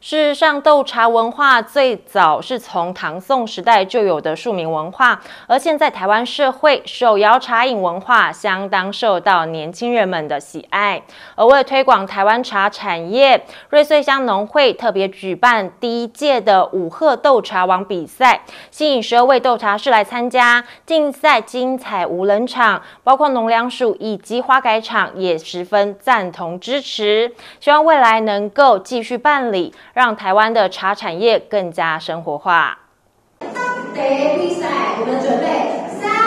事实上，斗茶文化最早是从唐宋时代就有的庶民文化，而现在台湾社会手摇茶饮文化相当受到年轻人们的喜爱。而为了推广台湾茶产业，瑞穗乡农会特别举办第1届的5鹤斗茶王比赛，吸引12位斗茶师来参加。竞赛精彩无人场，包括农粮署以及花改厂也十分赞同支持，希望未来能够继续办理，让台湾的茶产业更加生活化。 比赛，我们准备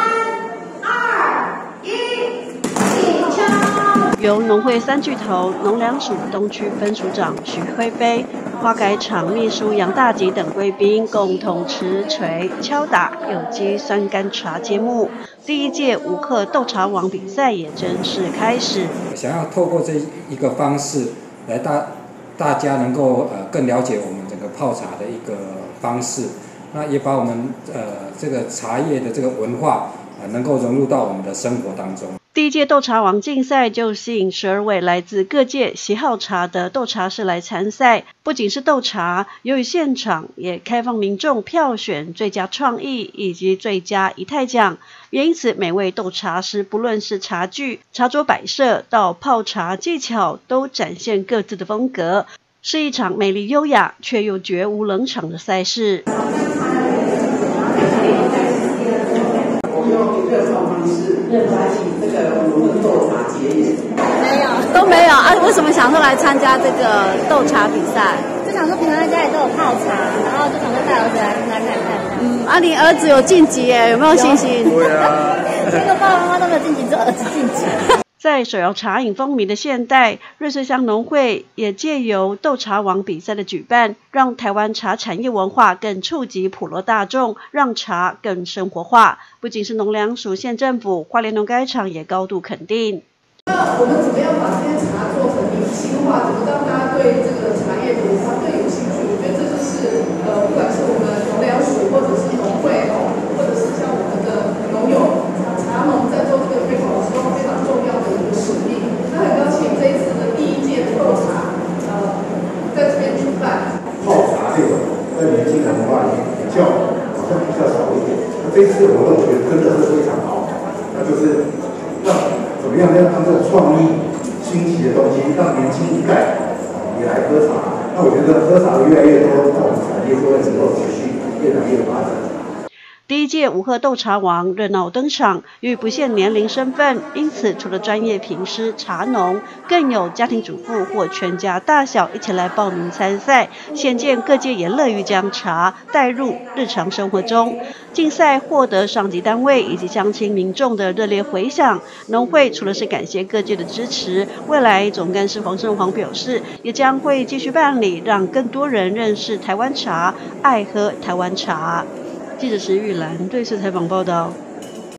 3、2、1，请敲。 由农会3巨头农粮署东区分署长徐辉杯、花改厂秘书杨大吉等贵宾共同持锤敲打有机酸甘茶揭幕。第1届5鹤斗茶王比赛也正式开始。 想要透过这一个方式来大家能够更了解我们整个泡茶的一个方式，那也把我们这个茶叶的这个文化能够融入到我们的生活当中。 第1届斗茶王竞赛就吸引12位来自各界喜好茶的斗茶师来参赛，不仅是斗茶，由于现场也开放民众票选最佳创意以及最佳仪态奖，也因此每位斗茶师不论是茶具、茶桌摆设到泡茶技巧，都展现各自的风格，是一场美丽优雅却又绝无冷场的赛事。 用热炒方式来请这个我们斗茶结缘。 没有，都没有啊！为什么想说来参加这个斗茶比赛？ 就想说平常在家里都有泡茶，然后就想说带儿子来看看。 你儿子有晋级耶，有没有信心？ 对啊， 这个爸爸妈妈都没有晋级，只有儿子晋级。 在手摇茶饮风靡的现代，瑞穗乡农会也借由斗茶王比赛的举办，让台湾茶产业文化更触及普罗大众，让茶更生活化。不仅是农粮署、县政府、花莲农改场也高度肯定。 那我们怎么样把这些茶做成明星化？怎么让大家对这个茶叶文化更有兴趣？我觉得这就是不管是我们农粮署，或者是农会或者是像我们的农友茶农在做这个推广的时候非常重要的一个使命。那很高兴这一次的第1届的斗茶在这边举办。 泡茶这种在年轻人的话也比较好像比较少一点。那这一次的活动我觉得真的是非常好，那就是让怎么样让这种创意、新奇的东西，让年轻一代也来喝茶。那我觉得喝茶的越来越多，那我们产业就会能够持续越来越发展。 第1届5鹤斗茶王热闹登场，由于不限年龄身份，因此除了专业评师、茶农，更有家庭主妇或全家大小一起来报名参赛。显见各界也乐于将茶带入日常生活中。竞赛获得上级单位以及乡亲民众的热烈回响。农会除了是感谢各界的支持，未来总干事黄胜煌表示，也将会继续办理，让更多人认识台湾茶，爱喝台湾茶。记者石玉兰对此采访报道。